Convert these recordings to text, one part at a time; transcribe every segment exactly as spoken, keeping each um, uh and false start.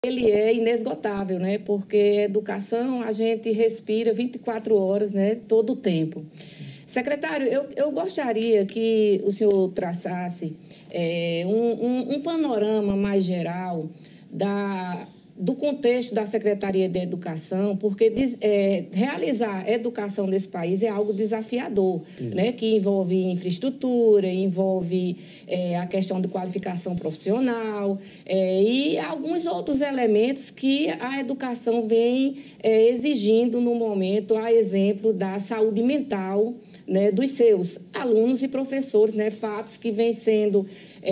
Ele é inesgotável, né? Porque educação a gente respira vinte e quatro horas, né? Todo o tempo. Secretário, eu, eu gostaria que o senhor traçasse é, um, um, um panorama mais geral da, do contexto da Secretaria de Educação, porque é, realizar a educação nesse país é algo desafiador, né? Que envolve infraestrutura, envolve é, a questão de qualificação profissional é, e alguns outros elementos que a educação vem é, exigindo no momento, a exemplo da saúde mental, né, dos seus alunos e professores, né, fatos que vêm sendo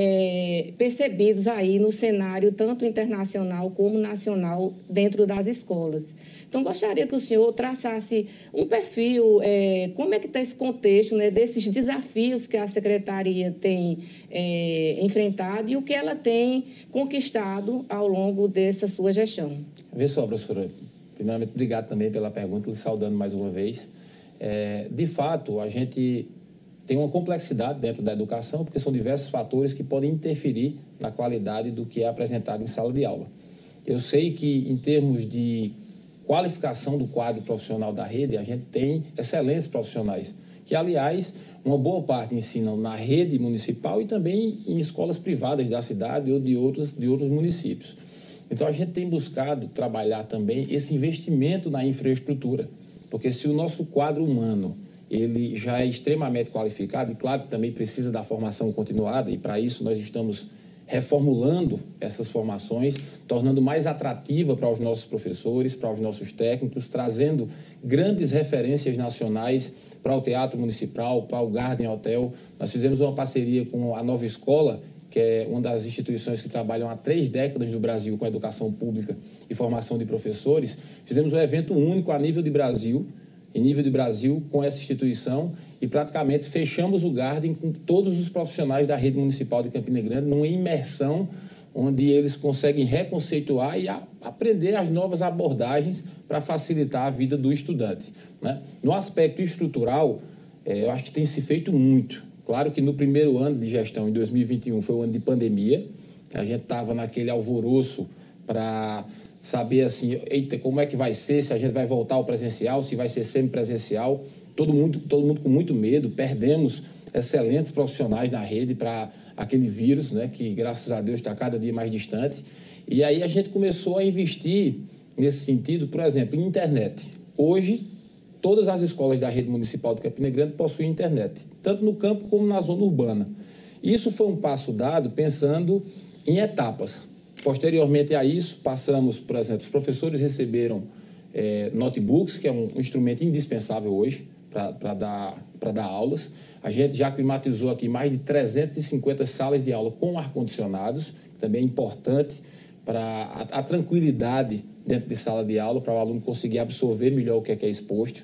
é, percebidos aí no cenário tanto internacional como nacional dentro das escolas. Então, gostaria que o senhor traçasse um perfil, é, como é que está esse contexto, né, desses desafios que a Secretaria tem é, enfrentado e o que ela tem conquistado ao longo dessa sua gestão. Vê só, professora, primeiramente, obrigado também pela pergunta, lhe saudando mais uma vez. É, de fato, a gente tem uma complexidade dentro da educação, porque são diversos fatores que podem interferir na qualidade do que é apresentado em sala de aula. Eu sei que, em termos de qualificação do quadro profissional da rede, a gente tem excelentes profissionais, que, aliás, uma boa parte ensinam na rede municipal e também em escolas privadas da cidade ou de outros, de outros municípios. Então, a gente tem buscado trabalhar também esse investimento na infraestrutura, porque se o nosso quadro humano ele já é extremamente qualificado, e claro que também precisa da formação continuada, e para isso nós estamos reformulando essas formações, tornando mais atrativa para os nossos professores, para os nossos técnicos, trazendo grandes referências nacionais para o Teatro Municipal, para o Garden Hotel. Nós fizemos uma parceria com a Nova Escola, que é uma das instituições que trabalham há três décadas no Brasil com educação pública e formação de professores. Fizemos um evento único a nível de Brasil, em nível de Brasil, com essa instituição, e praticamente fechamos o Garden com todos os profissionais da rede municipal de Campina Grande, numa imersão onde eles conseguem reconceituar e a, aprender as novas abordagens para facilitar a vida do estudante, né? No aspecto estrutural, é, eu acho que tem se feito muito. Claro que no primeiro ano de gestão, em dois mil e vinte e um, foi um ano de pandemia, a gente estava naquele alvoroço para saber assim, eita, como é que vai ser, se a gente vai voltar ao presencial, se vai ser semipresencial, todo mundo, todo mundo com muito medo, perdemos excelentes profissionais na rede para aquele vírus, né, que graças a Deus está cada dia mais distante. E aí a gente começou a investir nesse sentido, por exemplo, em internet. Hoje, todas as escolas da rede municipal de Campina Grande possuem internet, tanto no campo como na zona urbana. Isso foi um passo dado pensando em etapas. Posteriormente a isso, passamos, por exemplo, os professores receberam é, notebooks, que é um instrumento indispensável hoje para dar, para dar aulas. A gente já climatizou aqui mais de trezentas e cinquenta salas de aula com ar-condicionados, que também é importante para a, a tranquilidade dentro de sala de aula, para o aluno conseguir absorver melhor o que é, que é exposto.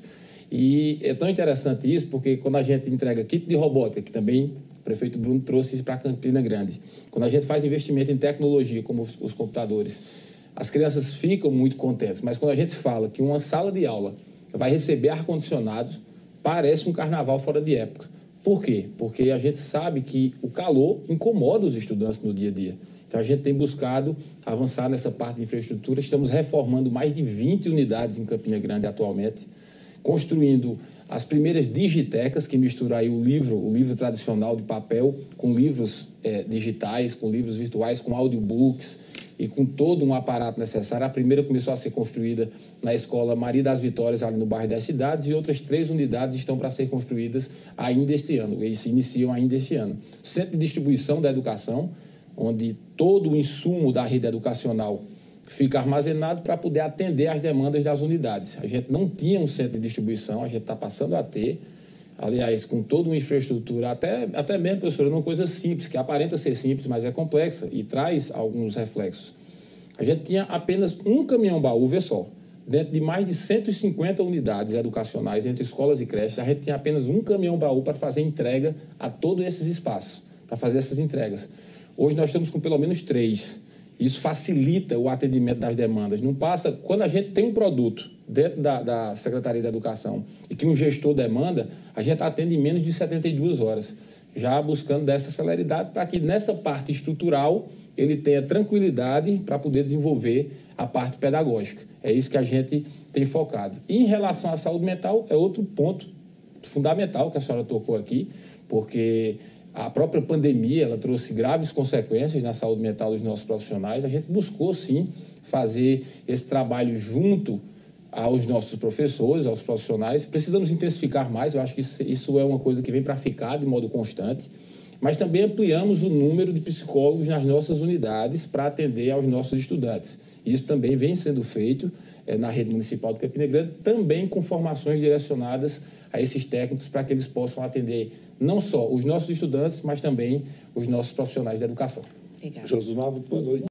E é tão interessante isso, porque quando a gente entrega kit de robótica, que também o prefeito Bruno trouxe isso para Campina Grande, quando a gente faz investimento em tecnologia, como os, os computadores, as crianças ficam muito contentes. Mas quando a gente fala que uma sala de aula vai receber ar-condicionado, parece um carnaval fora de época. Por quê? Porque a gente sabe que o calor incomoda os estudantes no dia a dia. Então, a gente tem buscado avançar nessa parte de infraestrutura. Estamos reformando mais de vinte unidades em Campina Grande atualmente, construindo as primeiras digitecas, que misturam aí o livro, o livro tradicional de papel, com livros é, digitais, com livros virtuais, com audiobooks e com todo um aparato necessário. A primeira começou a ser construída na Escola Maria das Vitórias, ali no bairro das Cidades, e outras três unidades estão para ser construídas ainda este ano, e se iniciam ainda este ano. Centro de distribuição da educação, onde todo o insumo da rede educacional fica armazenado para poder atender às demandas das unidades. A gente não tinha um centro de distribuição, a gente está passando a ter, aliás, com toda uma infraestrutura, até, até mesmo, professora, uma coisa simples, que aparenta ser simples, mas é complexa e traz alguns reflexos. A gente tinha apenas um caminhão-baú, vê só, dentro de mais de cento e cinquenta unidades educacionais, entre escolas e creches, a gente tinha apenas um caminhão-baú para fazer entrega a todos esses espaços, para fazer essas entregas. Hoje nós estamos com pelo menos três. Isso facilita o atendimento das demandas. Não passa... Quando a gente tem um produto dentro da, da Secretaria da Educação e que um gestor demanda, a gente atende em menos de setenta e duas horas, já buscando dessa celeridade para que nessa parte estrutural ele tenha tranquilidade para poder desenvolver a parte pedagógica. É isso que a gente tem focado. E em relação à saúde mental, é outro ponto fundamental que a senhora tocou aqui, porque a própria pandemia ela trouxe graves consequências na saúde mental dos nossos profissionais. A gente buscou, sim, fazer esse trabalho junto aos nossos professores, aos profissionais. Precisamos intensificar mais, eu acho que isso é uma coisa que vem para ficar de modo constante, mas também ampliamos o número de psicólogos nas nossas unidades para atender aos nossos estudantes. Isso também vem sendo feito é, na rede municipal de Campina Grande, também com formações direcionadas a esses técnicos para que eles possam atender não só os nossos estudantes, mas também os nossos profissionais da educação. Obrigada. Josmar, muito boa noite.